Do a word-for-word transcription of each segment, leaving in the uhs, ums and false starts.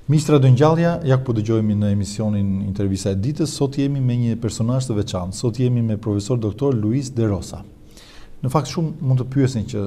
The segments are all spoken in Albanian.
Ministra Dëngjallja, ja ku po dëgjojmë në emisionin Intervista e ditës, sot jemi me një personazh të veçantë. Sot jemi me profesor doktor Luis De Rosa. Në fakt shumë mund të pyesin që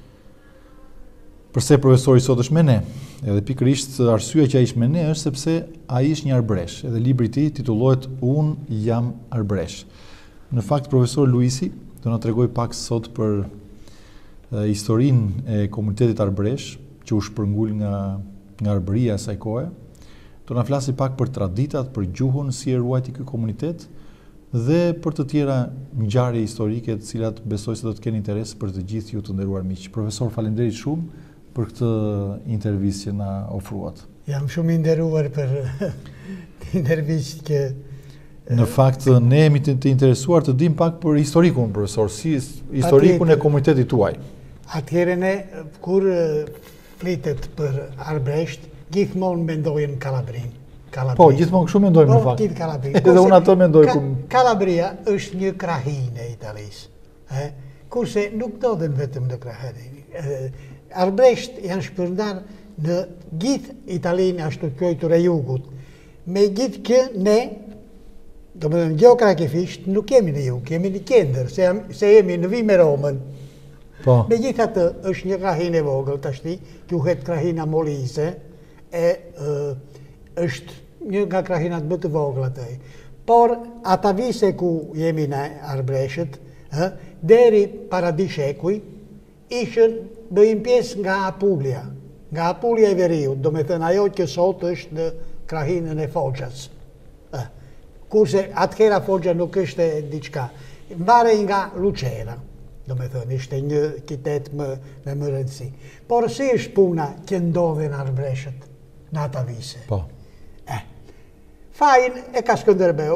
përse profesori sot është me ne. Edhe pikërisht arsyeja që ai është me ne është sepse ai është një arbresh. Edhe libri i tij titullohet Unë jam arbresh. Në fakt profesor Luisi do na tregoj pak sot për e, historinë e komunitetit arbresh që u shpërngul nga nga arbëria e saj kohe. Do na flasi pak për traditat, për gjuhën, si e ruajti ky komunitet dhe për të tjera ngjarje historike të cilat besoj se do të kenë interes për të gjithë ju të nderuar miq. Profesor, faleminderit shumë për këtë intervistë që na ofruat. Jam shumë i nderuar për intervistë që Në fakt ne jemi të, të interesuar të dim pak për historikun, profesor, si historikun e komunitetit tuaj. Atëherë ne kur flitet për arbresht, gjithmonë mendojnë Kalabrin. Po, gjithmonë kështu mendojmë në Po, fakt. gjithë Kalabrin. Edhe unë ato mendoj Ka, ku Kalabria është një krahinë e Italisë. Eh? Kurse nuk ndodhen vetëm në krahinë. Eh, arbresht janë shpërndar në gjithë Italinë ashtu quajtur e jugut. Me gjithë që ne, do më thënë geografisht, nuk jemi në jug, jemi në qendër, se, se jemi në vi me Romën. Po. Me gjithë atë është një krahinë e vogël tashti, quhet krahina Molise, e, e është një nga krahinat më të vogla të e. Por ata vise ku jemi në arbreshët, e, deri para di shekuj, ishën bëjnë pjesë nga Apulia, nga Apulia e Veriut, do me thënë ajo që sot është në krahinën e Foggias. E, kurse atëhera Foggia nuk është e diçka, mbarej nga Lucera. Do me thënë, ishte një kitet më, me më rëndësi. Por si është puna që ndodhe në arbreshët në ata vise? Po. Eh, fajin e ka Skënderbeu.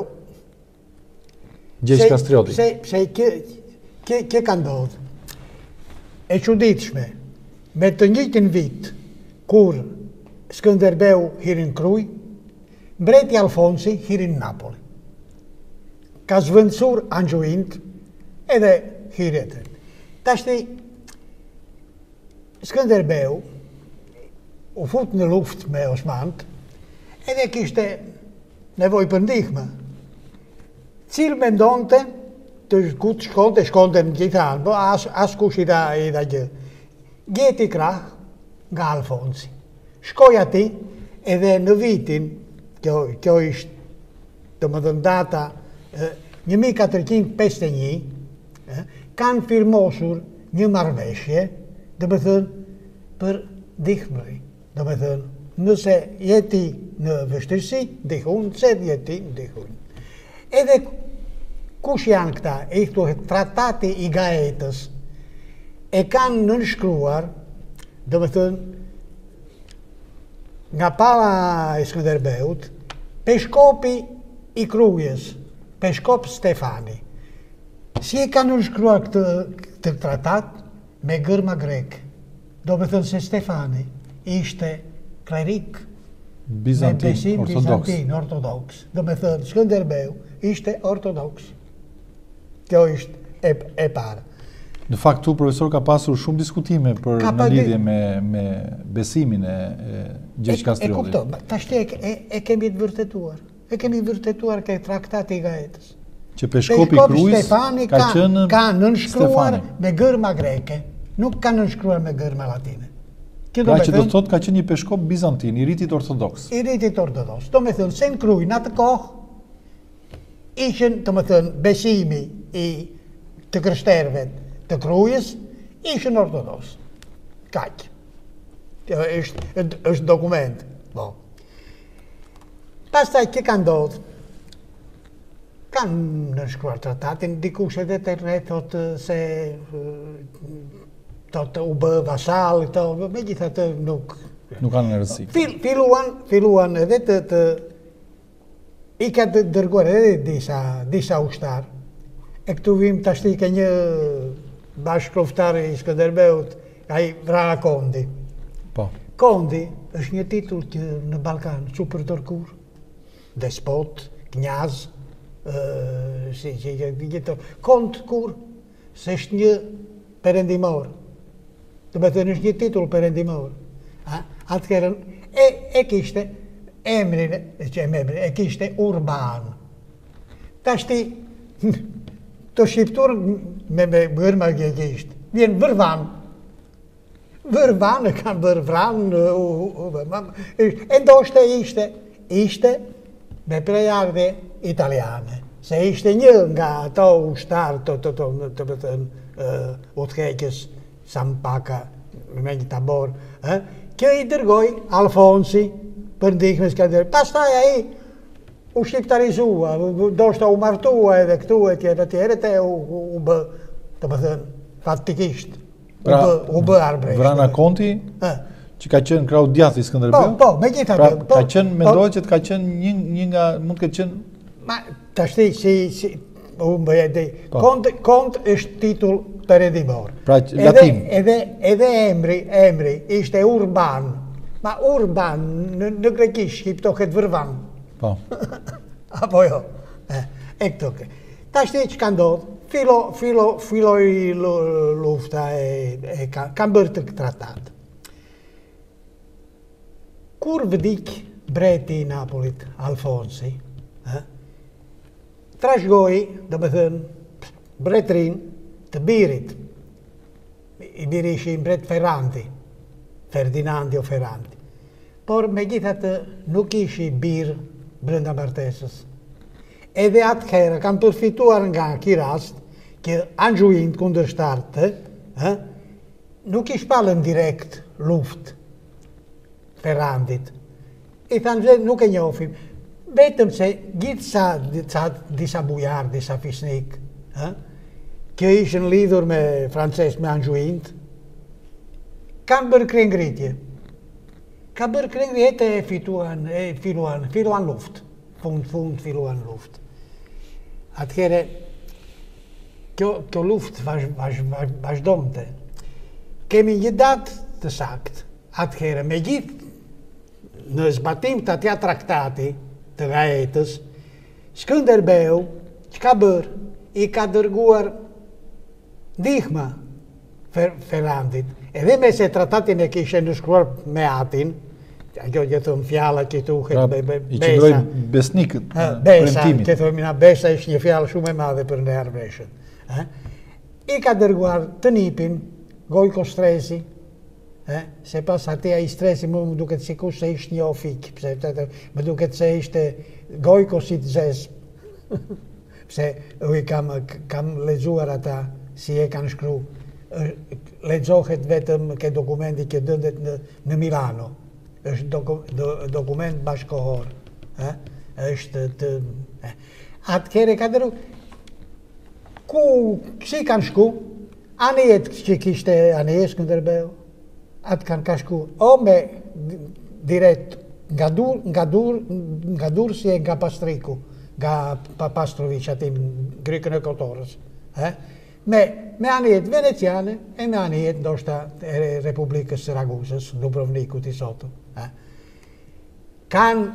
Gjeç Kastrioti. Se, se kë, kë, kë ka ndodhë? E çuditshme, me të njëjtin vit, kur Skënderbeu hirin Kruj, mbreti Alfonsi hirin Napoli. Ka zvendësur Angjuint edhe hiretën. Tashti, Skënderbeu u fut në luft me Osmant, edhe kishte nevoj për ndihmë. Cilë me ndonte, të ku të shkonte, shkonte në gjithanë, po as, as kush i da, i da gjë. Gjeti krah nga Alfonsi. Shkoj ati, edhe në vitin, kjo, kjo ishtë, të më dhënë data, një mijë katërqind e pesëdhjetë e një, eh, kanë firmosur një marrëveshje, dhe me thënë, për dihmëri. Dhe me thënë, nëse jeti në vështirësi, dihun, se jeti, dihun. Edhe kush janë këta, e i thuhet tratati i Gaetës, e kanë nënshkruar, dhe me thënë, nga pala e Skënderbeut, peshkopi i Krujës, peshkop Stefani. Si e ka nënshkruar këtë, këtë tratat me gërma grek. Do me thënë se Stefani ishte klerik Bizantin, me besim ortodoks. Bizantin, ortodoks. Do me thënë Skënderbeu ishte ortodoks. Kjo ishte e, e parë. Në fakt, tu profesor ka pasur shumë diskutime për Ka në pa- lidhje me, me besimin e, e Gjeç E Kastriotit. kupto, tashti e, e, e kemi të vërtetuar. E kemi vërtetuar ke traktati i Gaetës. Që peshkopi Peshkopi Krujës Stefani ka ka, qenë ka nënshkruar Stefani. me gërma greke, nuk ka nënshkruar me gërma latine. Kjo do Pra me që do thënë, të thotë ka qenë një peshkop bizantin, i ritit ortodoks. i ritit ortodoks. Do me thënë, se në Kruj, në atë kohë, ishin, të me thënë, besimi i të krishterëve të Krujës, ishin ortodoks. Kaq. Kjo është, është dokument. Bo. Pastaj që ka ndodhë, kanë nënshkruar tratatin, dikush edhe të re thotë se thotë u bë vasall, këto, me gjitha të nuk... Nuk kanë në rëndësi. Fil, filuan, filuan edhe të, të i ka të dërguar edhe disa, disa ushtar. E këtu vim të ashti ke një bashkëluftar i Skënderbeut, ai Vrana Kondi. Po. Kondi është një titull që në Ballkan që përdor kur, despot, knjaz, uh, si që gjithë. Kont kur, se është një perendimor. Të me thënë është një titull perendimor. Atëherën, e, e kishte, emri, deci emri, e kishte urban. Tashti, të shqiptur me me bërma që kishte. Vjen vërvan. Vërvan e kanë bërë vran, e ndoshte ishte, ishte me prejardhe italiane. Se ishte një nga ato ushtarë të të të të të të utkheqës, Sampaka, me një tabor, që i dërgoj Alfonsi për ndihme s'ka dërgoj. Pastaj ai u shqiptarizua, ndoshta u martua edhe këtu e tjere tjere, te u bë, të më thënë, fatikisht. Pra, u bë Arbrecht. Vrana Konti, që ka qenë krau djathi Skënderbeu. Po, po, me gjitha pra, po, ka qenë, mendohet që të ka qenë një, një nga, mund të qenë... Ma, të shti, si, si, u më bëjë, kont, kont është titull peredimor. Pra, latin. Edhe, edhe emri, emri, ishte Urban. Ma Urban, në, në grekisht, shqiptohet vërvan. Po. Apo jo. E, e këto ke. Ta shti që ka ndodhë, Filo, filo, filo i lufta e, e ka, kanë bërë të tratat. Kur vdik breti i Napolit, Alfonsi, eh, trashgoi, dhe me thënë, bretrin të birit. I biri ishin bret Ferrandi, Ferdinandi o Ferrandi. Por me gjithatë nuk ishi bir brenda martesës. Edhe atëherë kam përfituar nga ki rast që Angjuin kundërshtartë eh, nuk i shpallën direkt luft Ferrandit. I thanë që nuk e njofim. Vetëm se gjithë sa, sa disa bujar, disa fisnik, eh, që ishën lidhur me Frances, me Angjuin, kanë bërë krengritje. Ka bërë krengritje e fituan, e filuan, filuan luft. Fund, fund, filuan luft. Atëhere, kjo, kjo luft vazhdonte. Kemi një datë të sakt. Atëhere, me gjithë në zbatim të atja traktati të Gaetës, Skënderbeu, që ka bërë, i ka dërguar ndihma Ferrandit. Edhe me se tratatin e kishe nënshkruar me atin, kjo që thëmë fjalla që tuhet pra, be, be, i besa. që ndrojnë besnik ha, besa, që thëmë nga besa ishë një fjallë shumë e madhe për në Arbreshët. Eh? I ka dërguar të nipin, Gojko Stresi, eh? Se pas atia i Stresi më më duket sikur se ishtë një ofik, pse, më duket se ishte Gojko si të zes, pse uj kam, kam lezuar ata si e kanë shkru, lezohet vetëm ke dokumenti që dëndet në, në Milano. është doku, do, dokument bashkohor. Eh? është të... Eh. Atëkere ka dërru... Ku, si kanë shku? Anijet që kishte Anijet Skënderbeu, atë kanë ka shku, o me direkt nga dur, nga dur, nga Durrësi e nga Pastriku, nga Pastrovic atim Grikën e Kotorës. Eh? Me, me anijet veneciane e me anijet ndoshta e Republikës së Ragusës, Dubrovnikut i sotëm. Eh? Kanë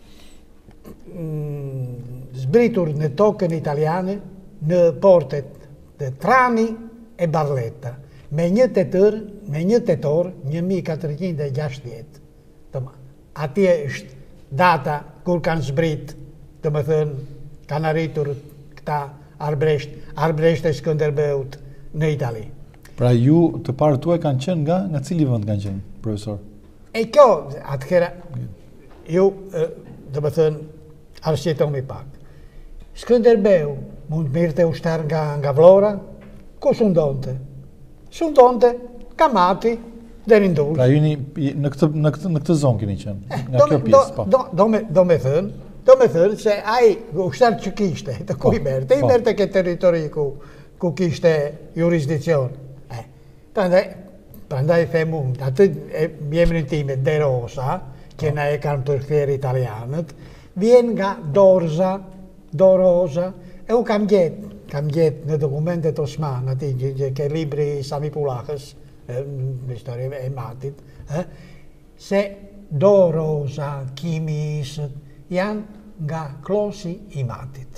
mm, zbritur në tokën italiane në portet të Trani e Barletta, me një tetor, me një tetor, një mijë katërqind e gjashtëdhjetë. Atje është data kur kanë zbrit, të më thënë, kanë arritur këta Arbrecht, Arbrecht e Skënderbeut në Itali. Pra ju të parë tuaj kanë qenë nga, nga cili vend kanë qenë, profesor? E kjo, atëhera, ju, dhe më thënë, arshjetomi pak. Skënderbeu mund mirte ushtar nga, nga Vlora, ku sundonte? Sundonte, Kamati, deri në Durrës. Pra ju një, në këtë, në këtë, në këtë zonë keni qenë, eh, nga kjo pjesë, po. Do, do, me, do me thënë, do me thënë se ai ushtar që kishte, të ku i merte, i merte ke teritori ku, ku kishte jurisdikcion. Eh, prandaj, prandaj themu, atë emrin time De Rosa, që na e kanë përkthyer italianët, vjen nga Dorza, Dorosa, e u kam gjetë, kam gjetë në dokumentet Osman, ati që ke libri Sami Pulakës, në histori e matit, eh, se Dorosa, Kimisët, janë nga klosi i matit.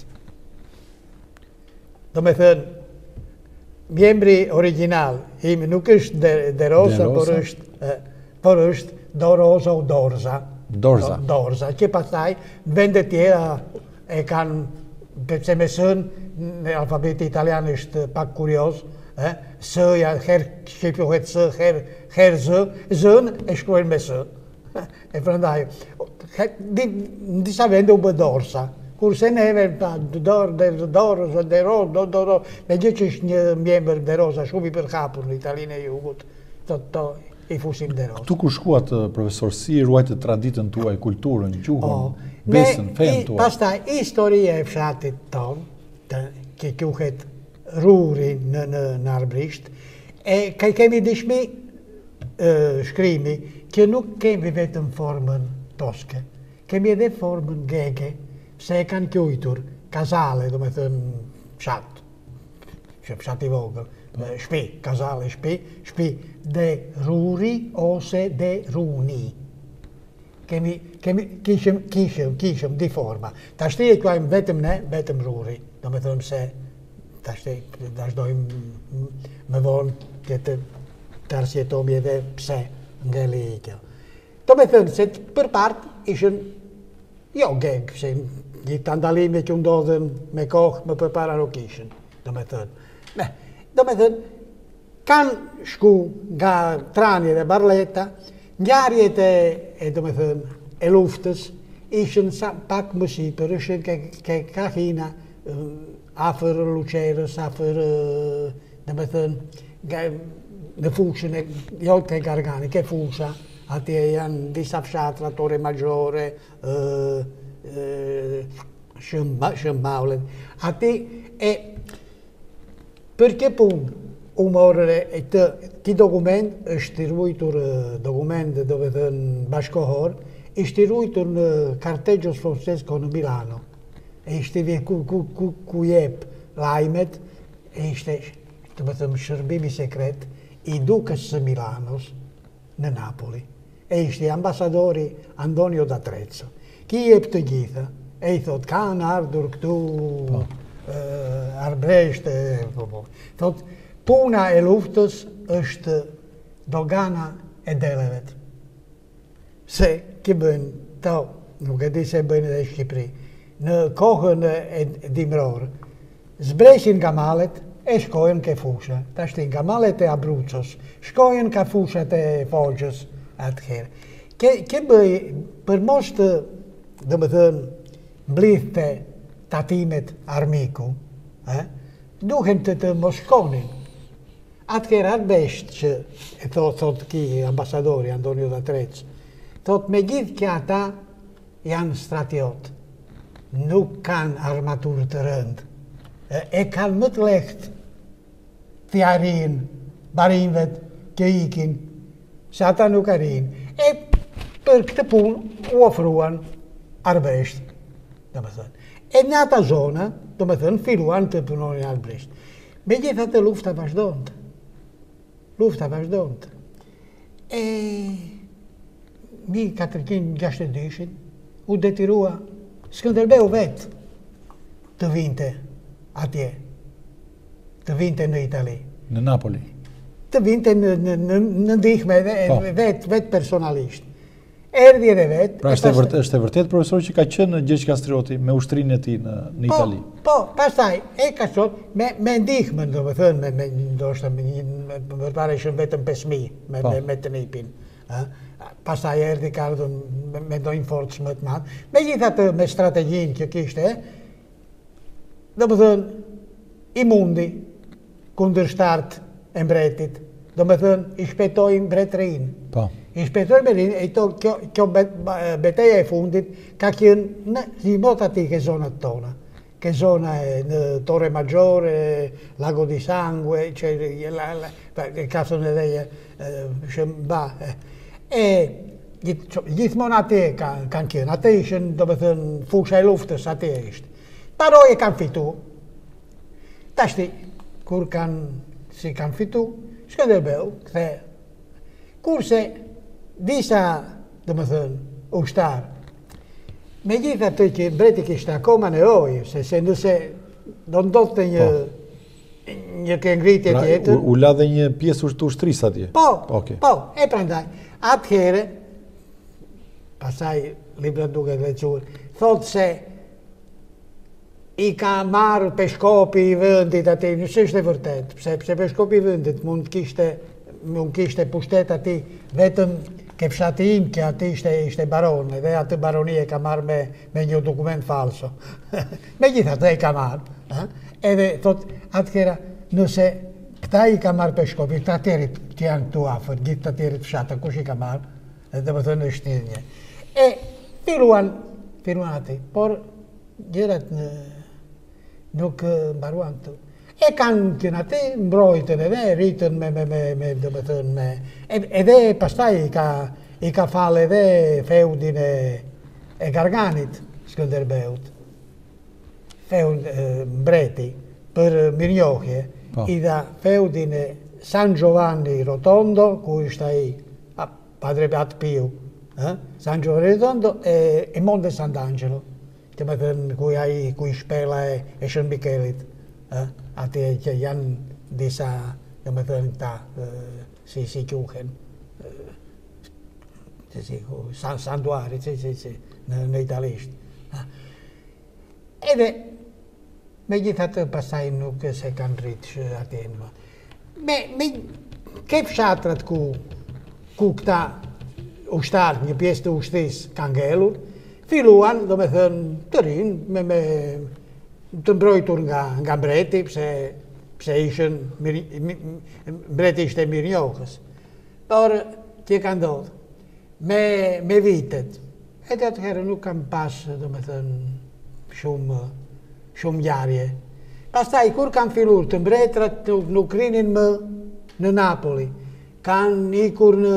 Do me thënë, mjembri original im nuk është De, De Rosa, De Rosa. por është, eh, por është Dorosa o Dorza. Dorza. Dorza, që pastaj vende tjera e kanë, përse me sën, në alfabeti italian është pak kurios, eh? S-ja, her shqipohet S, her, her Z, Z-n e shkruajnë me S. E prandaj, në disa vende u bë Dorsa, kurse neve, Dor, Dorsa, Dero, Doro, me gjë që është një mjembër Derosa shumë i përhapur në Italinë e Jugut, to, to i fusim Derosa. Tu kur shkuat, profesor, si ruajtë traditën tuaj, kulturën, gjuhën, besën, fen tuaj? Pastaj, historia e fshatit tonë, që quhet Ruri në, në, në Arbrisht, e ka kemi dishmi e, shkrimi që nuk kemi vetëm formën toske, kemi edhe formën gege, se e kanë quajtur kazale, do me thënë fshat, fshat i vogël, shpi, kazale, shpi, shpi de Ruri ose de Runi. Kemi, kemi, kishëm, kishëm, kishëm di forma. Ta shti e kuajmë vetëm ne, vetëm Ruri, do me thëmë se ta shti, ta shdojmë me vonë që të, të arsjetomi edhe pse nga li kjo. Do me thëmë se për part ishën, jo geg, se një të ndalime që ndodhen me kohë më përpara nuk ishën, do me thëmë. Me, do me thëmë, kanë shku nga Trani dhe Barletta, ngjarjet e, e do me thëmë, e luftës, ishën sa pak më sipër, ishën ke, ke Kahina, afer Lucerës, afer, do me thënë, në fushën e, jo ke Gargani, ke fusha, atje janë disa fshatra, Torre Maggiore, Shëmbaulet, atje e, për kë punë, u morë e të, ti dokument është i ruajtur, dokument do me thënë bashkohor, ishte i ruajtur në Carteggio Sforzesco në Milano. E ishte vje ku, ku, ku, ku jep lajmet, e ishte, të më thëmë, shërbimi sekret i dukës së Milanos në Napoli. E ishte ambasadori Antonio da Trezzo. Ki jep të gjitha, e i thot, kanë ardhur këtu oh. uh, Arbresht, e, po, po. Thot, puna e luftës është dogana e delevet. Se, ki bëjnë, to, nuk e di se bëjnë edhe Shqipëri, në kohën e dimror, zbreshin nga malet e shkojnë ke fusha. Ta shti nga malet e Abruzzos, shkojnë ka fushat e Fogjës atëherë. Ke, ke bëj, për mos të, dhe më thënë, mblithte tatimet armiku, eh, duhen të të mos shkonin. Atëherë Arbresht që, e thot, thot ki ambasadori Antonio da Trezzo, thot me gjithë që ata janë stratiotë, nuk kanë armaturë të rëndë, e, e kanë më të lehtë thjarin, barinvet që ikin, se ata nuk arrin. E për këtë punë u ofruan Arbresht, do me thënë. E në ata zona, do me thënë, filluan të punonin Arbresht. Me gjitha të lufta vazhdojnë. Lufta vazhdojnë. E mille quattrocentosessantadue u detirua Skënderbeu vetë të vinte atje, të vinte në Itali. Në Napoli? Të vinte në, në, në, në ndihme oh. vetë vet personalisht. Erdi edhe vetë. Pra është e vërtet, është e vërtet, profesor, që ka qenë Gjergj Kastrioti me ushtrinë e tij në, në po, Itali? Po, pastaj, e ka qëtë me, me ndihme, do më thënë, me, me, ndoshta, me, me, me pare ishën vetëm pesë mijë me, me, me të nipin. Pastaj erdi ka ardhur me, me dojnë forcë më të madh. Megjithatë me strategjinë që kishte, do më thënë, i mundi kundërshtar e mbretit, do më thënë, i shpetoi mbretërinë. Po. I shpetoi mbretërinë, e to, kjo, kjo betejë e fundit ka qenë në rimot aty ke zonat tona. Che zona è Torre Maggiore, Lago di Sangue, cioè il caso di lei, Shëmba. E gjithmonë atje kanë qenë, atë ishën, do me thënë, fusha e luftës atje ishtë. Paroj e kanë fitu. Tashti, kur kanë, si kanë fitu, Skënderbeu, këthe. Kurse, disa, do me thënë, ushtarë, me gjitha të që mbreti kishtë akoma nevojë, se se nëse do ndodhte një, po. një këngritje pra, tjetër. U, u la dhe një pjesë të ushtrisë atje? Po, okay. po, e prandaj. Atëhere, pasai libra duke dhe qurë, thotë se i ka marrë peshkopi i vëndit ati, nësë është e vërtet, pse, pse peshkopi i vëndit mund kishte, mund kishte pushtet ati, vetëm ke fshati im, që ati ishte, ishte baron, edhe atë baronie ka marrë me, me një dokument falso. Me gjitha të e ka marrë. Eh? Edhe thot, atëkera, nëse këta i ka marrë peshkopi, këta tjerit që janë këtu afer, gjithë të tjerit fshata, kush i ka marrë, edhe dhe më thënë është një një. E filluan, filluan ati, por gjërat në, nuk mbaruan të. E kanë kënë ati, mbrojtën edhe, rritën me, me, me, me, dhe më thënë, me, edhe pastaj i ka, i ka falë edhe feudin e, e Garganit, Skënderbeut, feud e, mbreti, për mirnjohje, po. I dha feudin e San Giovanni Rotondo, ku ishte ai, a, Padre Beat Piu, eh? San Giovanni Rotondo e, e Monte Sant'Angelo, që më thënë, ku ai, ku i shpela e, e Shën Mikelit. Eh? Ati që janë disa, dhe më thënë ta, eh, si si quhen, eh, si, si, san, santuari, si, si, si, në, në italisht. Eh? Edhe, me gjithatë pasaj nuk se kanë rritë ati në. Me, me, ke fshatrat ku, ku këta ushtarë, një pjesë të ushtis kanë ngelur, filluan, dhe më thënë, të rinë, me, me, të mbrojtur nga, nga mbreti, pse, pse ishën, mir, mbreti ishte mirnjohës. Por, që ka ndodhë, me, me vitet, edhe atëherë nuk kam pas, do me thënë, shumë, shumë gjarje. Pastaj, kur kam fillur të mbretrat, nuk, nuk rinin më në Napoli, kanë ikur në,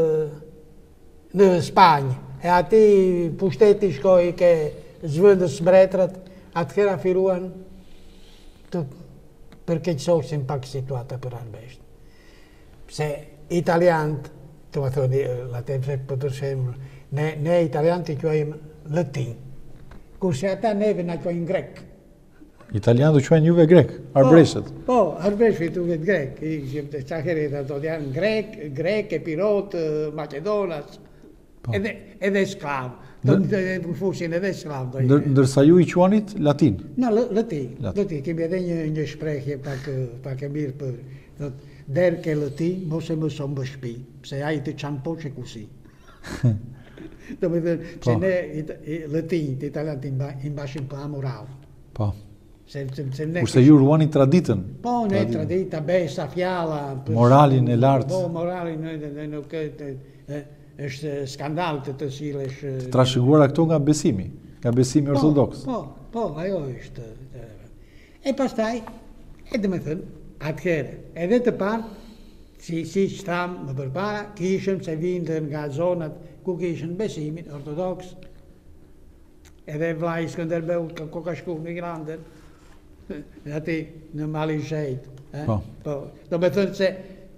në Spanjë, e ati pushteti shkoj ke zvëndës mbretrat, atëhera filluan të përkeqësosin pak situata për arbesht. Pse italianët, të më thoni, la temse për shemë, ne, ne italianët i quajmë latin, kurse ata neve na quajnë grek. Italianët u quajnë juve grek, arbreshet. Po, po arbeshet u vetë grek. I qaherit ato janë grek, grek, epirot, macedonas, po. Edhe, edhe sklavë. Do të fusin edhe sklavë. Ndërsa ju i quanit latin? No, latin. Latin. Kemi edhe një, një shprehje pak, pak e mirë për, thot, der che latin, mos e më son më shpi, pse ai të qanë po që kusi. Do me thënë, që ne latin, të italianët i mbashin për amoral. Po. Se, se, se ne kurse ju ruani traditën. Po, ne tradita, besa, fjala. Moralin e lartë. Po, moralin e nuk e është skandal të të silesh... Të trashëguara këto nga besimi, nga besimi ortodoks. Po, po, po, ajo është... E pastaj, e dhe me thënë, atëherë, edhe të parë, si, si që thamë më përpara, kishëm se vindën nga zonat ku kishën besimin ortodoks, edhe vlaj Skënderbeut, ko ka shku migrantën, ati në Malin Shejt. Eh? Po. Po, do me thënë se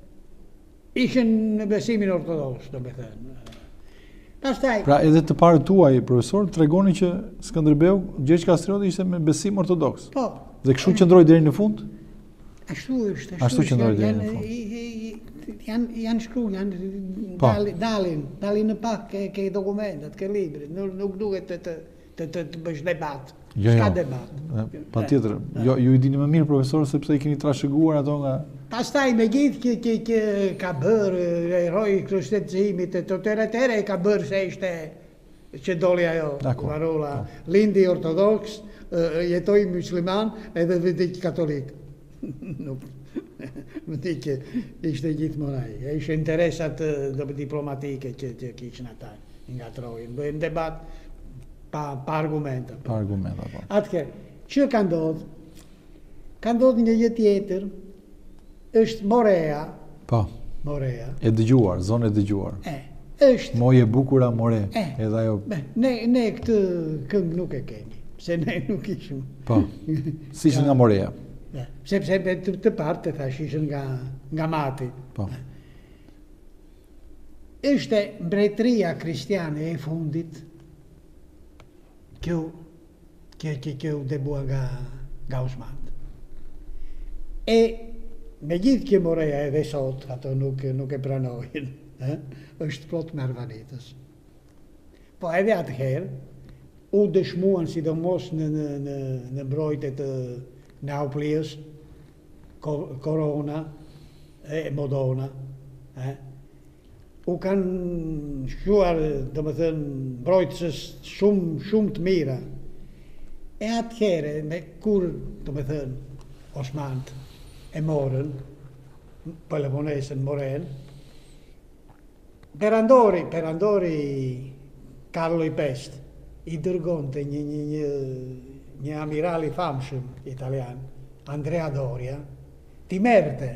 ishën në besimin ortodoks, do me thënë. Pastaj... Pra edhe të parët tuaj, profesor, të regoni që Skënderbeu, Gjergj Kastrioti ishte me besim ortodoks. Po. Dhe kështu qëndroi deri në fund? Ashtu është. Ashtu qëndroi deri në fund. Janë, janë shkru, janë dalin, dalin, dalin në pak ke, ke dokumentat, ke librit, nuk, nuk duhet të, të, të, të, të bësh debat. Jo, Ska jo. debat. Pa tjetër, jo, ju i dini më mirë, profesor, sepse i keni trashëguar ato nga... Pastaj me gjithë që, që, që ka bërë eroj kryshtetëzimit, të tëre tëre ka bërë se ishte që doli ajo, parola, lindi ortodoks, jetoj musliman edhe vëdik katolik. Nuk, më di që ishte gjithë monaj. Ishte interesat diplomatike që, që kishën ata nga trojnë. Bëjnë debat pa, pa argumenta. Pa argumenta, po. Atëke, që ka ndodhë? Ka ndodhë një jetë tjetër, është Morea. Po. Morea. E dëgjuar, zonë e dëgjuar. E, është. Moje bukura more. E, edhe ajo... Ne, ne këtë këngë nuk e kemi, se ne nuk ishëm. Po, si ishën nga Morea. Ja, sepse të, të partë të thash ishën nga, nga mati. Po. Ishte mbretëria kristiane e fundit, kjo, kjo, kjo, kjo debua nga, nga Osmanët. E me gjithë që Morea edhe sot, ato nuk, nuk e pranojnë, eh? është plot me Arvanitës. Po edhe atëherë, u dëshmuan sidomos në, në, në, në mbrojtjet të Neaplijës, Korona e Modona, eh? U kanë shkuar, do më thënë, mbrojtësës shumë, shumë të mira. E atëherë, me kur, do më thënë, Osmant e morën, Peloponesën moren, Perandori, Perandori Carlo i Pest, i dërgonte një, një, një, një amiral i famshëm italian, Andrea Doria, ti merte.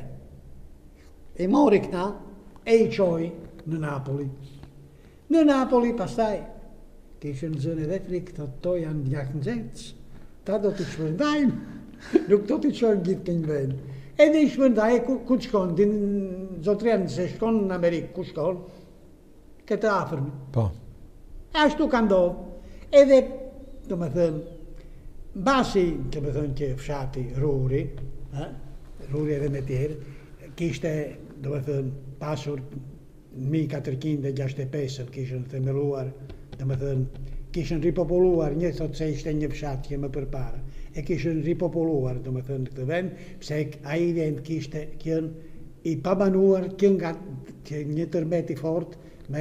E mori këta e i qoj në Napoli. Në Napoli pastaj, kishën zënë edhe frikë, të to janë djakë nxecë, ta do të shpërndajmë, nuk do të qojmë gjithë kënë vend. Edhe i shpërndaj, ku, ku të shkonë, din zotrenë se shkonë në Amerikë, ku shkonë, këtë afërmi. Po. Ashtu ka ndodhë. Edhe, do më thënë, basi, do më thënë që fshati Ruri, eh? Ruri edhe me tjerë, kishte, do më thënë, pasur mille quattrocento sessantacinque kishën themeluar, do më thënë, kishën ripopoluar, një thot se ishte një fshat që më përpara, e kishën ripopoluar, do më thënë, këtë vend, pse ai vend kishte kënë i pabanuar, kënë nga një tërmet i fort, me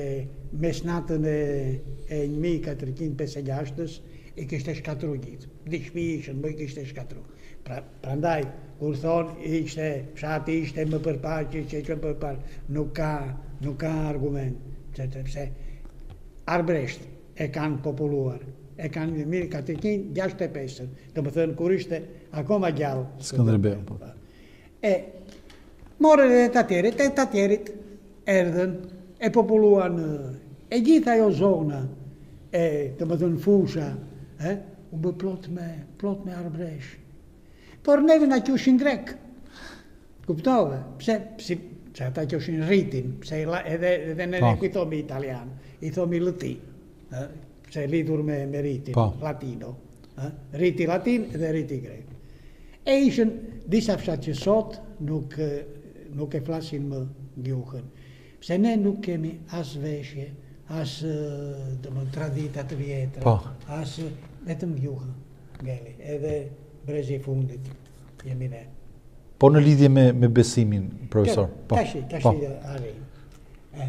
mesnatën e, e mille quattrocento pesëdhjetë i kishte shkatru gjithë. Di shpi ishën, më i kishte shkatru. Pra, prandaj, kur thonë, ishte, fshati ishte më përpar, që që që më përpar, nuk ka, nuk ka argument. Pse Arbresht e kanë populuar, e kanë në mille quattrocento sessantacinque, do më thënë, kur ishte akoma gjallë. Skënderbeu. Po. E, morën edhe të atjerit, e të atjerit erdhen, e populuan e gjitha ajo zona, e të më thënë fusha, eh, u bë plot me, plot me arbresh. Por neve na qushin grek, kuptove, pse, pse, pse ata qushin rritin, pse edhe, edhe ne ne i thomi italian, i thomi lëti, eh, pse lidhur me, me rritin, pa. latino, eh, rriti latin edhe rriti grek. E ishën disa fshat që sot nuk, nuk e flasin më gjuhën. Se ne nuk kemi as veshje, as dëmë, tradita të vjetra, po. as vetëm gjuhë, ngeli, edhe brezi i fundit jemi ne. Po në lidhje me, me besimin, profesor? Po. Tashi, tashi arrim. Eh.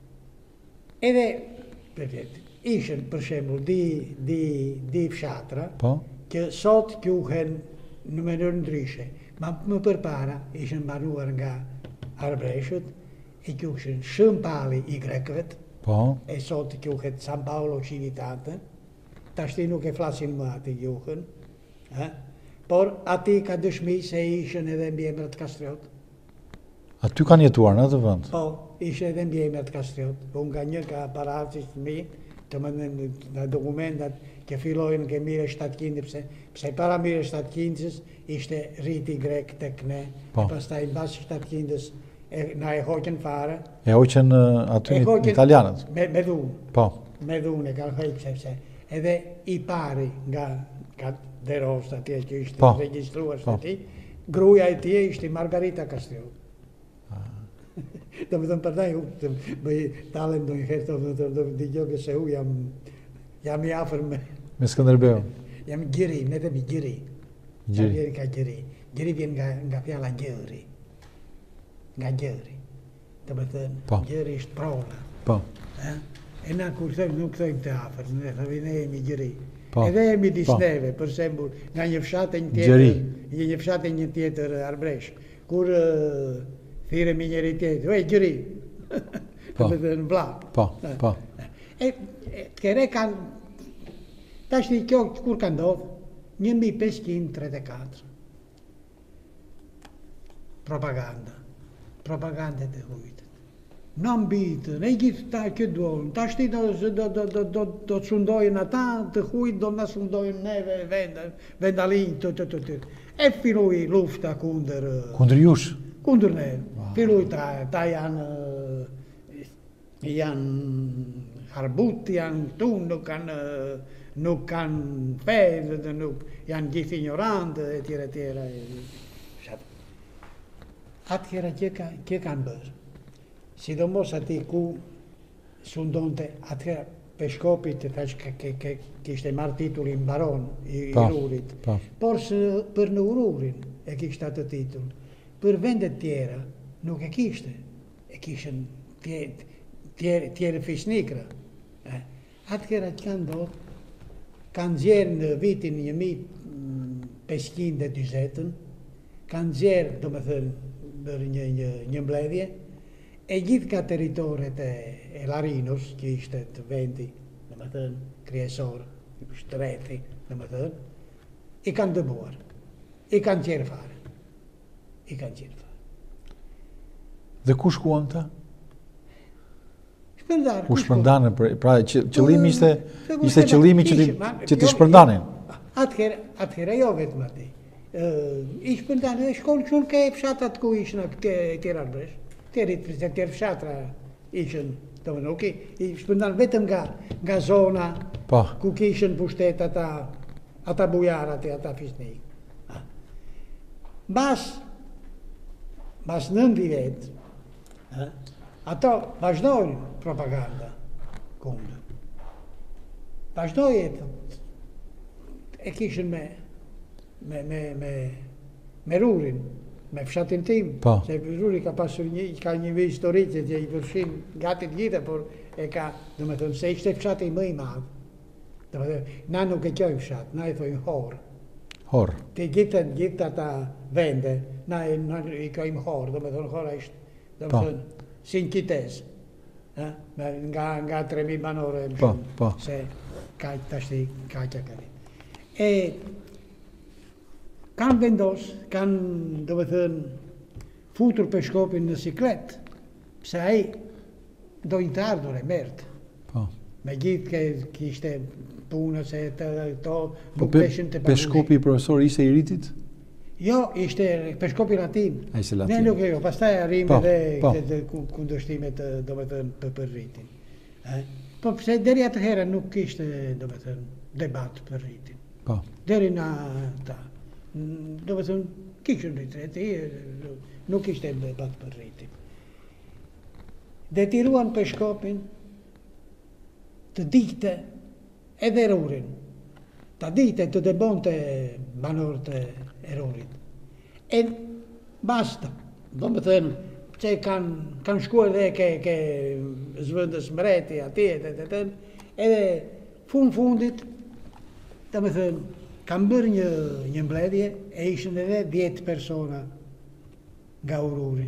Edhe, përjet, ishën për shembull di, di, di fshatra, po. që sot quhen në mënyrë ndryshe, ma më përpara ishën banuar nga arbreshët, e quhen Shën Pali i grekëvet, po. e sot quhet San Paolo Civitate, tashti nuk e flasin më ati gjuhën, eh? Por ati ka dëshmi se ishën edhe mbiemrat Kastriot. Aty kanë jetuar në atë vend? Po, ishë edhe mbiemrat Kastriot. Po nga një ka paracis mi, të më në dokumentat që fillojnë ke mille shtatëqind, pse, pse para mille shtatëqindës ishte rriti grek tek ne, po. E pastaj mbas shtatëqindës e, na e hoqën fare. E hoqën aty e hoqen, italianët? Me, me dhunë. Po. Me dhunë e ka hoqë sepse. Edhe i pari nga ka derost atje që ishte po. Registruar po. Ati, gruaja e tje ishte Margarita Castriot. Ah. Do më thëmë përdaj, të bëj talem do një herë të më të digjo që se u jam, jam i afer me... Me Skënderbeu? Jam gjiri, ne të mi gjiri. Gjiri? Vjen ka gjiri. Gjiri vjen nga, nga fjalla gjëri. Nga gjëri. Të më thëmë, po. Gjëri ishtë prola. Po. Eh? E na kur thëmë, nuk thëmë të afer, ne thëmë, ne jemi gjëri. Po. Edhe jemi disneve, për shembull, nga një fshatë një tjetër, një, një fshatë një tjetër arbresh, kur uh, thiremi njëri tjetër, oj, gjëri, të më thënë vla. Po, po. E, e kere kanë, tashti kjo kur ka ndodhë, një mijë pesëqind tridhjetë e katër. Propaganda, propaganda të hujtët. Në mbitën, e gjithë ta që duon, ta shti do, do, do, do, do, do të sundojnë ata, të hujtë do në sundojnë neve, vendalinë, të, të, të, të. E filluj lufta kunder... Kunder jush? Kunder ne. Wow. Filluj ta, ta janë, janë harbut, janë tu, nuk kanë, nuk kanë fe, nuk janë gjithë ignorantë, e tjera, tjera. Atëhera që ka, kanë bërë. Sidomos ati ku sundonte, atëherë pe shkopit, thash ke, ke, ke, kishte marrë titullin baron i, Pa, i Rurit. pa. Por së, për në Ururin e kishte atë titull. Për vendet tjera nuk e kishte. E kishën tjerë, tjerë, tjerë fisnikra. Eh. Atëherë që kanë ndodhë, kanë gjerë në vitin një mijë pesëqind e dyzet, kanë gjerë, do me thënë, bërë një, një, një mbledhje, e gjithë ka teritoret e, e Larinos, që ishte të vendi, do me thënë, kryesor, shtreti, do me thënë, i kanë dëbuar, i kanë qerë fare, i kanë qerë fare. Dhe ku shkuan ta? Shpërndarë. U shpërndanë, pra që, qëllimi ishte, Se ku ishte shpërndarë, qëllimi që ti, ishte, ma- që ti jo- shpërndanin. Atëherë, atëherë jo vetëm aty. Uh, I shpërndanë dhe shkonë qënë ke fshatrat ku ishën tjera arbresh. Tjeri tjerë fshatra ishën, të më nuk i, i shpërndanë vetëm nga, nga zona Pa, ku kishën pushtet ata, ata bujarat e ata fisnik. Ah. Bas, bas nëndi vetë, eh, ato vazhdojnë propaganda kundër. Vazhdojnë, e kishën me, me, me, me, me Rurin, me fshatin tim, Po. se Ruri ka pasur një, ka një vit historike që i përfshin gati të gjitha, por e ka, do me thëmë, se ishte fshati më i madh. Do me thëmë, na nuk e qojmë fshat, na i thojmë horë. hor. Të gjithë, gjithë ata vende, na, i- na i kojmë horë, do me thënë, hora ishte, do me Po. thënë, sin kites, eh? Me- nga, nga tre mijë banore, më Po, shumë, po. se ka tashti, ka që ka E kanë vendos, kanë, do me thënë, futur për shkopin në siklet, pse ai dojnë të ardhur e mërtë. Po. Me gjithë ke kishte punës e të to, Po nuk pe, peshin të peshkopi i profesor ishte i ritit? Jo, ishte peshkopi latin. A ishte Ne latin. nuk e jo, pastaj arrim Po, edhe po. të- të ku- kundërshtimet të, do me thënë, për, për rritin. Eh? Po pse deri atëherë nuk kishte, do me thënë, debat për rritin. Po. Deri na ta. Mm, Do me thënë, kishin ritreti, nuk ishte debat për rritin. Detiruan peshkopin të dikte edhe Rurin. Ta dikte të debonte banorët e e Rurit. E basta, do me thënë, që kanë kan shkuar dhe ke, ke zvëndës mreti atje, të të të, edhe fund fundit, do me thënë, kanë bërë një, një mbledhje e ishën edhe dhjetë persona nga Ururi.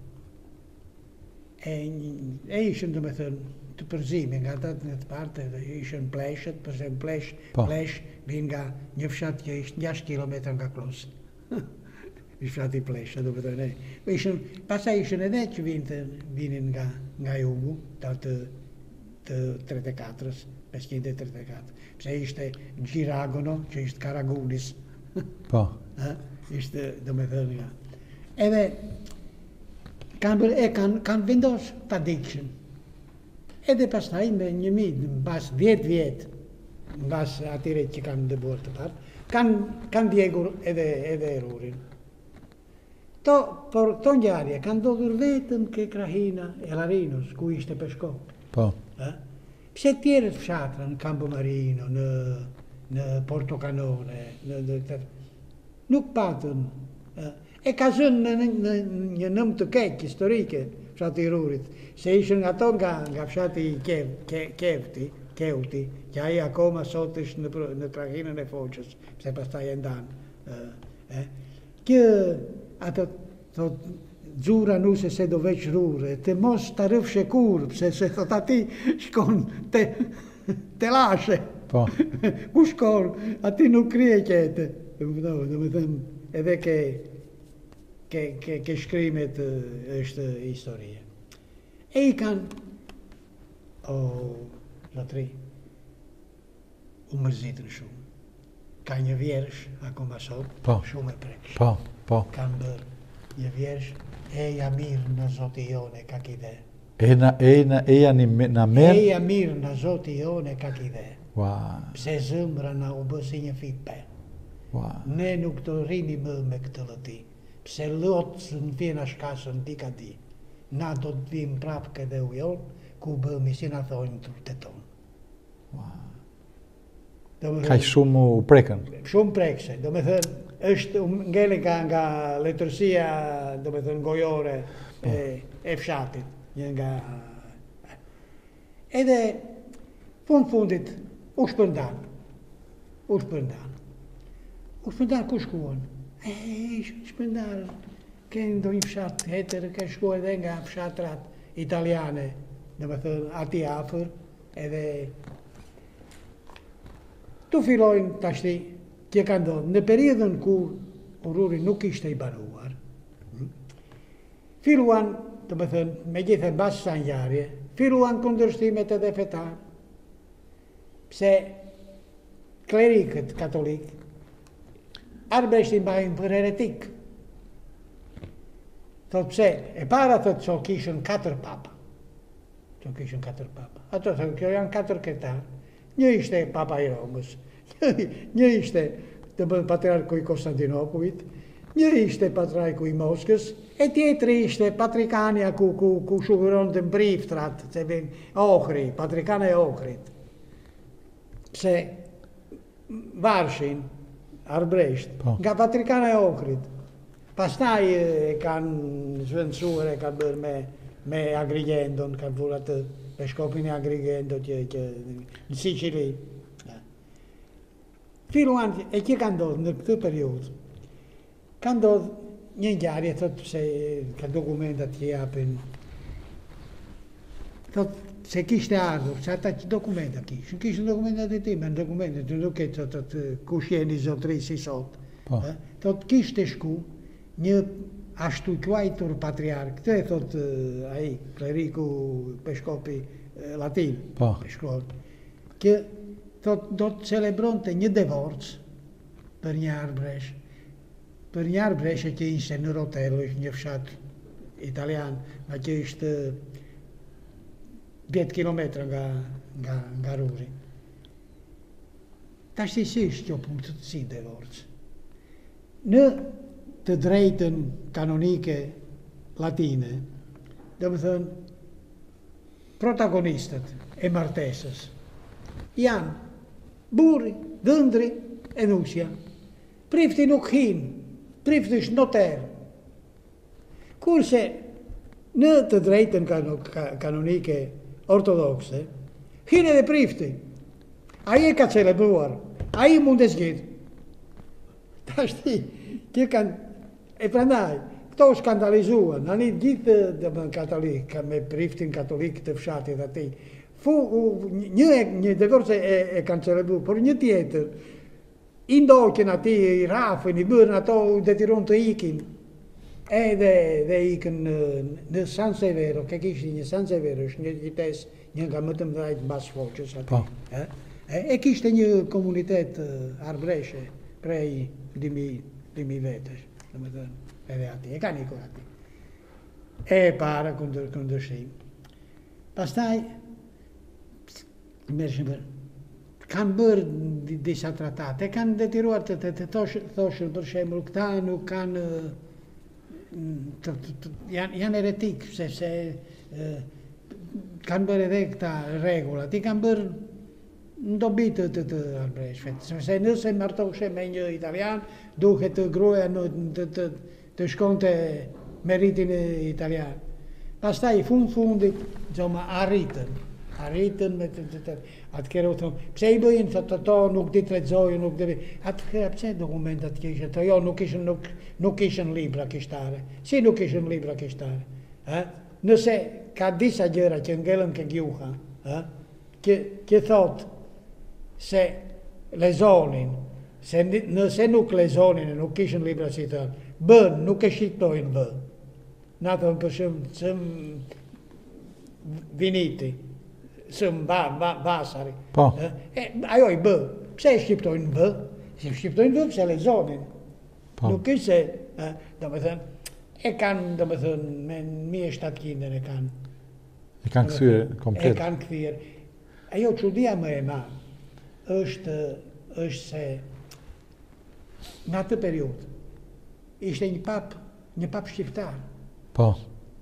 E, një- e ishën, do me thënë, të përzime nga ata në të parte, dhe ishën pleshët, përse në plesh, Po. plesh vinë nga një fshat që ishtë gjashtë kilometra nga Klosë. I fshati pleshë, do me thënë. e. Ishën, pasaj ishën edhe që vinë të, vinin nga, nga jugu, ta të, të tretëdhjetë e katërës, pesëqind e tretëdhjetë e katër. Pse ishte Gjiragono, që ishte Karagulis, Po. eh, ishte, do me thënë nga. Edhe, kanë, bërë- e kanë, kanë vendosë ta dikshën. Edhe pastaj me një mijë, në bas dhjetë vjetë, në bas atyre që kanë dëbuar të parë, kanë, kanë djegur edhe, edhe Rurin. To, por këto ngjarje kanë ndodhur vetëm ke krahina e Larinos, ku ishte Peshkop. Po. Eh? Pse tjerët fshatra në Campo Marino, në, në Porto Canone, në, në, të, nuk patën. Eh? E ka zënë në, në, në një nëm të keq historike, fshati i Rurit, se ishën ato nga, nga fshati i Kev, ke, Kevti, Keuti, që ai akoma sot është në, pro- në krahinën e Foqës, pse pastaj e ndanë. Eh? Eh? Kjo, ato, thot, Xura nuse se do veç rure, të mos të rëfshe kur, pse se thot ati shkon te, te lashe. Po. Ku shkon, ati nuk krije qete. Do me thëmë, edhe ke, ke, ke, ke shkrimet eh, është historie. E i kanë, o, lotri, u mërzitën shumë. Ka një vjersh, akoma sot, Po. shumë e preksh. Po. Po. Kanë bërë një vjersh, eja mirë në zoti jone ka kide. E na e na e janë me- na merr. Eja mirë në zoti jone ka kide. Ua. Pse zëmra na u bë si një fipe. Ua. Ne nuk të rrini më me këtë lëti. Pse lotë së në vjena shkasën di ka di. Na do të vim prapë këdhe u jonë, ku bëmi si na thojnë trute tonë. Ka shumë u prekën. Shumë prekse, do me thënë, është ngele nga, nga letërsia, do me thënë, gojore e, e fshatit, një nga... Edhe, fund fundit, u shpërndan, u shpërndan. U shpërndan ku shkuon? E, shpërndan, ke ndo një fshat hetër, ke shku edhe nga fshatrat italiane, do me thënë, ati afer, edhe... Tu fillojnë tashti, që ka ndodhë, në periodën kur Ururi nuk ishte i banuar, filluan, të më thënë, me gjithë basë sanjarje, filluan kundërshtimet edhe fetar, pse klerikët katolik, Arbreshtin bajnë për heretik. Thot pse, e para thot që kishën katër papa, që kishën katër papa, ato thot kjo janë katër kretar. Një ishte Papa i Romës, një ishte të bënë patriarku i Konstantinopolit, një ishte patriarku i Moskës, e tjetëri ishte patrikania ku, ku, ku shuguron të mbriftrat, se vjen Ohri, patrikana e Ohrit. Pse Varshin, Arbresht, nga patrikana e Ohrit. Pastaj e kanë zvendësuar e kanë bërë me, me Agrigendon, kanë vurë atë me shkopin e Agrigendo që, që në Sicili. Filluan, e që ka ndodhë në këtë periud, ka ndodhë një ngjarje, thot se ka dokumentat që japin, thot se kishte ardhur, se ata që dokumenta kishën, kishën dokumentat e time, në dokumentat, të nuk e të të të kush jeni zotri si sot, eh? Thot kishte shku një ashtu quajtur patriark, këtë e thot uh, aji, kleriku Peshkopi uh, Latin, Peshkop, që thot do të celebronte një divorc për një Arbresh, për një Arbresh që ishte në Rotello, ishte një fshat italian, ma që ishte dhjetë kilometra nga, nga, nga Ruri. Tashti si ishte kjo punë të si divorc. Në të drejtën kanonike latine, dhe më thënë, protagonistët e martesës janë burri, dhëndri e nusja. Prifti nuk hin, prifti është noter. Kurse në të drejtën kanonike ortodokse, hin edhe prifti. Aji e ka celebruar, aji mund e zgjidh. Tashti, që kanë E prandaj, këto skandalizuan, ani gjithë dhe katolik, me priftin katolik të fshatit ati. Fu, një, një divorce e, e kanë celebru, por një tjetër, i ndoqen ati, i rafën, i bërën ato, detiron të ikin, edhe dhe ikën në, në San Severo, ke kishtë një San Severo, është një qytes, një nga më të mëdhajt bas foqës ati. E, e, e kishte një komunitet uh, arbreshe, prej dimi vetësh. Dhe më thënë, edhe ati, e ka një kur ati. E para këndërshim. Pastaj, mërshim për, kanë bërë disa tratate, kanë detiruar të të thoshën për shembull, këta nuk kanë, janë eretik, sepse kanë bërë edhe këta regullat, i kanë bërë në dobi të të të Arbreshve, se nëse martoshe me një italian, duhet të gruaja të, të, të shkonte me ritin e italian. Pastaj fund fundit, insomma, arritën, arritën me të të të, atë kërë u thonë, pse i bëjnë, thotë to nuk di të lexojë, nuk di, atë kërë pse dokumentat kishë, të jo nuk ishën, nuk, nuk ishën libra kishtare, si nuk ishën libra kishtare, eh? Nëse ka disa gjëra që ngellën ke gjuha, eh? që, që thotë, se lezonin, se nëse nuk lezonin e nuk kishën libra si të bën, nuk e shqiptojnë bë. Na thëmë për shumë, sëm viniti, sëm ba, ba, basari. Po. E, ajo i bë, pse e shqiptojnë bë? Se shqiptojnë bë, pse lezonin. Po. Nuk ishte, do me thënë, e kanë, do me thënë, me mije shtatë kinder e kanë. E kanë këthyre komplet. E kanë këthyre. Ajo çudia më e madhe është, është se në atë periud ishte një pap, një pap shqiptar. Po.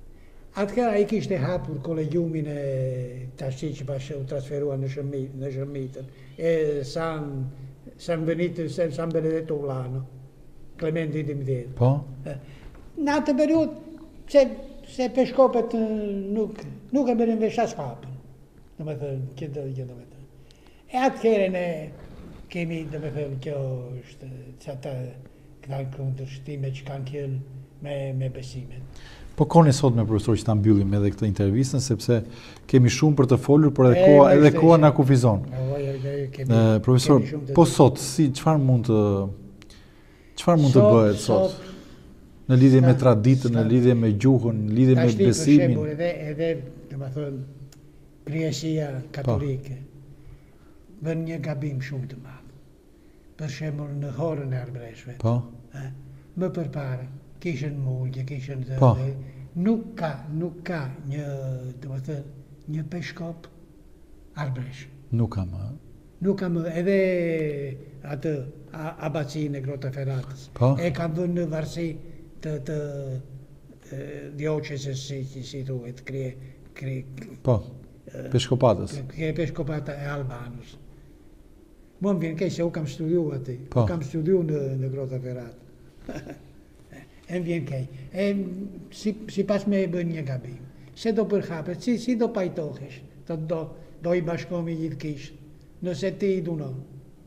Atëherë ai kishte hapur kolegiumin e tash që bashkë u transferua në Shërmit, në Shërmitën, e San San Benito, San Benedetto Ulano, Clementi dymbëdhjetë. Po? Në atë periudhë, se, se peshkopet nuk, nuk e bërin vesh as hapën, do me thënë, këtë dhe këtë do me thënë. E atëherë ne kemi, do me thënë, kjo është, që ata këta kundërshtime që kanë kjellë me, me besimet. Po koni sot me profesor që ta mbyllim edhe këtë intervistën, sepse kemi shumë për të folur, por edhe koha, edhe koha na kufizon. Profesor, po sot, si, çfarë mund të, çfarë mund të bëhet sot? Në lidhje me traditën, në lidhje me gjuhën, në lidhje me besimin. Për shembull, edhe, edhe, domethënë, kryesia katolike bën një gabim shumë të madh. Për shembull, në horën e arbreshve. Po. Më përpara kishin mulje, kishin dhe, po. dhe nuk ka, nuk ka një, domethënë, një peshkop arbresh. Nuk ka më. Nuk ka më, edhe atë abacinë e Grota Ferratës. Po. E ka vënë në varësi të, të dioqeses, si, si, si thuhet, krye, krye, po, peshkopatës. Krye peshkopata e Albanës. Më më vjen keq se u kam studiu aty, po. U kam studiu në, në Grota Ferratë. E më vjen keq. E si, si pas me e bën një gabim. Se do përhapet, si, si do pajtohesh, do, do, do i bashkomi gjithë kishë, nëse ti i dunon.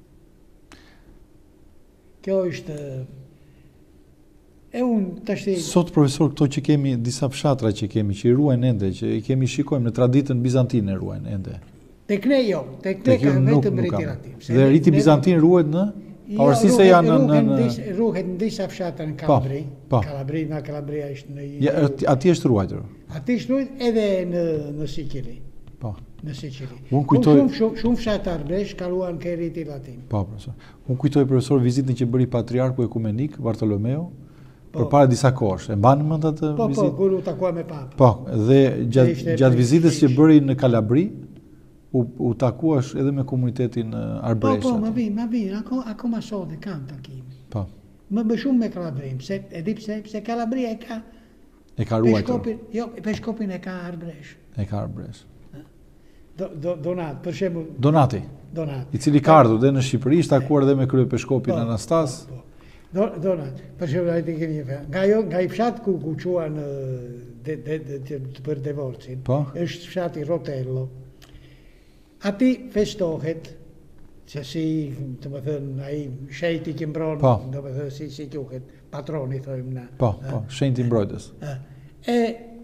Kjo është... E unë të shti... Sot, profesor, këto që kemi, disa fshatra që kemi, që i ruajnë ende, që i kemi shikojmë në traditën bizantine ruajnë ende. Tek ne jo, tek ne ka vetëm ritiratim. Dhe riti bizantin ruajt në? Pavarësi se janë në... Ruhet në disa fshatra në Kalabri. Kalabri, nga Kalabria ishtë në... Ati është ruajtër? Ati është ruajt edhe në Sicili. Po. Në Sicili. Kujtoj... Shumë fshatra arbresh kaluan ke riti latin. Po, profesor. Unë kujtoj, profesor, vizitën që bëri patriarku ekumenik, Bartolomeo, për para disa kohësh. E mbanë mend atë po, vizitë? Po, kur u takua me papën. Po, dhe gjatë gjat vizitës që bëri në Kalabri, u, u takuash edhe me komunitetin arbresh. Po, po, më vi, më vi, ako, ako ma sot e kam takimi. Po. Më bë shumë me Kalabrim, se, e di pse, pse Kalabria e ka... E ka ruajtur. Jo, peshkopin e ka arbresh. E ka arbresh. Do, do, donat, për shembull... Donati. Donat. I cili ka ardhur dhe në Shqipëri, është takuar edhe me krye peshkopin po, Anastas. Po, po. Do, donat, për shembull, ai keni një fjalë. Nga jo, nga i fshat ku ku quan de, de, de, de, për divorcin, po? Është fshati Rotello. Ati festohet, që si, të më thënë, ai shejti që mbron, po. Do më thënë, si, si quhet, patroni, thojmë na. Po, po, shenjti mbrojtës. E,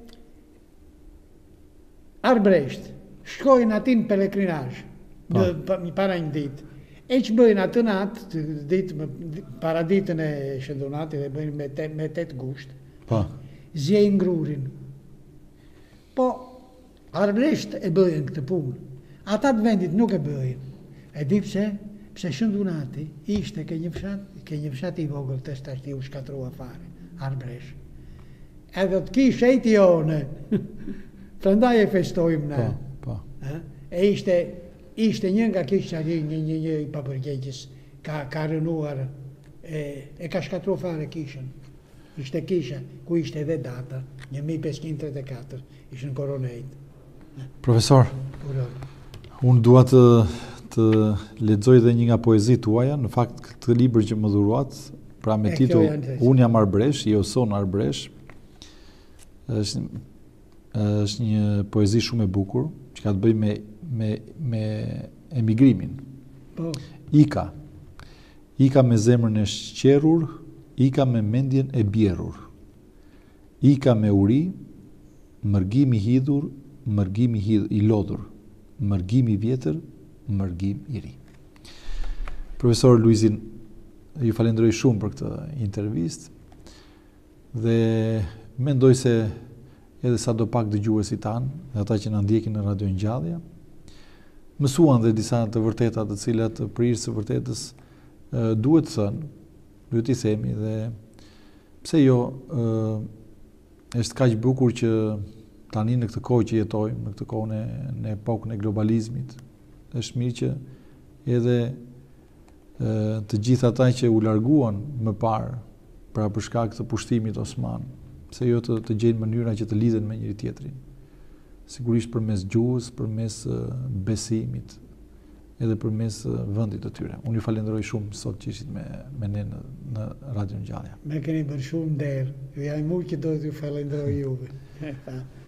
arbresht, shkojnë ati në pelekrinazh, në para një ditë. E që bëjnë atë natë, ditë, para ditën e shëndonatit, dhe bëjnë me, te, me tetë gusht, po. Zjejnë ngrurin. Po, arbresht e bëjnë këtë punë. Ata të vendit nuk e bëjnë. E di pse? Pse shëndonati ishte ke një fshat, ke një fshat i vogël të stashti u shkatrua fare, arbresht. Edhe të ki shejti one, prandaj e festojmë na. Po, po. E ishte... Ishte një nga kishë një, një, një, një i papërgjegjës, ka, ka rënuar, e, e ka shkatru fare kishën. Ishte kisha, ku ishte edhe data, një mijë pesëqind e tridhjetë e katër, ishën koronejt. Profesor, unë dua të, të lexoj dhe një nga poezit tuaja, në fakt këtë libër që më dhuruat, pra me titull Unë jam arbresh, jo son arbresh, është, është një poezi shumë e bukur, që ka të bëj me Me, me emigrimin. Po. Ika. Ika me zemrën e shqerur, ika me mendjen e bjerrur. Ika me uri, mërgim i hidhur, mërgim i, hidhur, i lodhur. Mërgim i vjetër, mërgim i ri. Profesor Luizin, ju falenderoj shumë për këtë intervistë dhe mendoj se edhe sa do pak dëgjuesit tanë, dhe ata që na ndjekin në Radio Ngjallja, mësuan dhe disa të vërteta të cilat prirës së vërtetës e, duhet thënë, duhet i themi dhe pse jo e, është kaq bukur që tani në këtë kohë që jetojmë, në këtë kohë në epokën e globalizmit, është mirë që edhe e, të gjithë ata që u larguan më parë pra për shkak të pushtimit osman, pse jo të, të gjejnë mënyra që të lidhen me njëri tjetrin. Sigurisht përmes gjuhës, përmes uh, besimit, edhe përmes uh, vendit të tyre. Unë ju falenderoj shumë sot që ishit me, me ne në, në Radio Ngjallja. Me keni bërë shumë nder, ju jam shumë që do t'ju falenderoj juve.